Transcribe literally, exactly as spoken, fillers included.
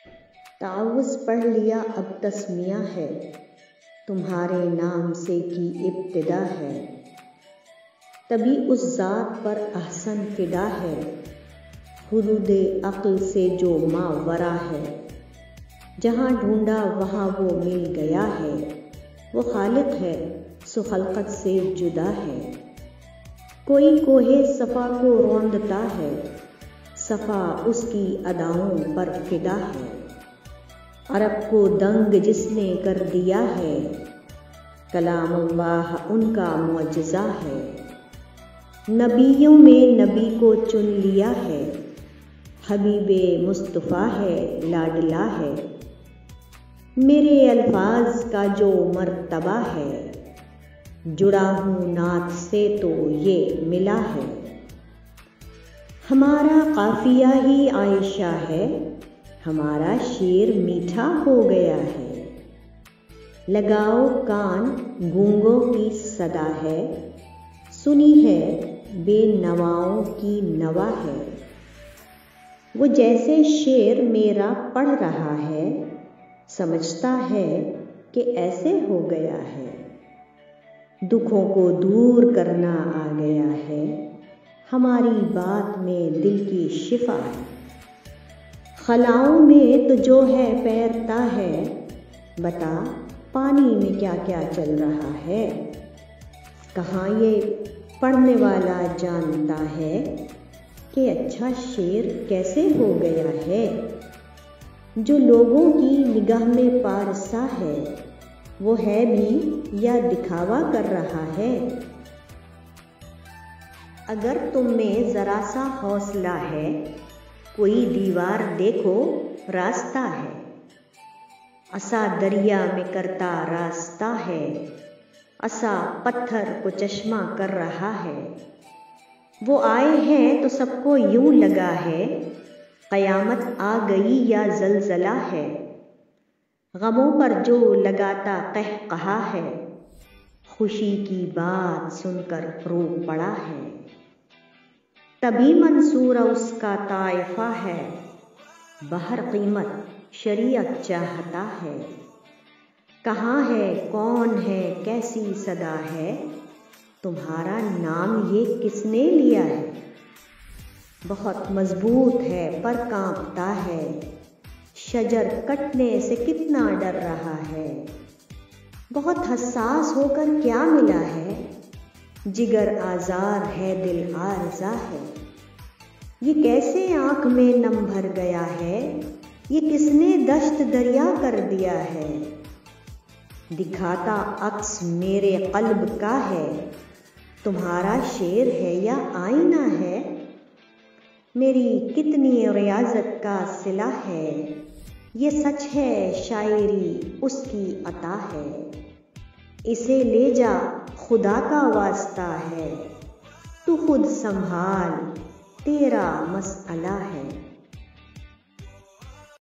ताउज़ पढ़ लिया अब तस्मिया है, तुम्हारे नाम से की इब्तिदा है। तभी उस ज़ात पर अहसन फिदा है, हुदूदे अक्ल से जो मावरा है। जहाँ ढूंढा वहाँ वो मिल गया है, वो खालिक है सो खल्क़त से जुदा है। कोई कोहे सफ़ा को रौंदता है, सफ़ा उसकी अदाओं पर फिदा है। अरब को दंग जिसने कर दिया है, कलामुल्लाह उनका मुअज्जिज़ा है। नबियों में नबी को चुन लिया है, हबीबे मुस्तफ़ा है लाडला है। मेरे अल्फाज का जो मर्तबा है, जुड़ा हूँ नात से तो ये मिला है। हमारा काफिया ही आयशा है, हमारा शेर मीठा हो गया है। लगाओ कान गूंगों की सदा है, सुनी है बेनवाओं की नवा है। वो जैसे शेर मेरा पढ़ रहा है, समझता है कि ऐसे हो गया है। दुखों को दूर करना आ गया है, हमारी बात में दिल की शिफा है। खलाओं में तो जो है पैरता है, बता पानी में क्या क्या चल रहा है। कहाँ ये पढ़ने वाला जानता है कि अच्छा शेर कैसे हो गया है। जो लोगों की निगाह में पारसा है, वो है भी या दिखावा कर रहा है। अगर तुम में ज़रा सा हौसला है, कोई दीवार देखो रास्ता है। असा दरिया में करता रास्ता है, असा पत्थर को चश्मा कर रहा है। वो आए हैं तो सबको यूं लगा है, क़यामत आ गई या ज़लज़ला है। गमों पर जो लगाता कह कहा है, खुशी की बात सुनकर रो पड़ा है। तभी मंसूर उसका ताइफा है, बहर कीमत शरीयत चाहता है। कहाँ है कौन है कैसी सदा है, तुम्हारा नाम ये किसने लिया है। बहुत मजबूत है पर कांपता है, शजर कटने से कितना डर रहा है। बहुत हसास होकर क्या मिला है, जिगर आज़ार है दिल आरज़ा है। ये कैसे आँख में नम भर गया है, ये किसने दश्त दरिया कर दिया है। दिखाता अक्स मेरे क़ल्ब का है, तुम्हारा शेर है या आईना है। मेरी कितनी रियाजत का सिला है, ये सच है शायरी उसकी अता है। इसे ले जा खुदा का वास्ता है, तू खुद संभाल तेरा मसअला है।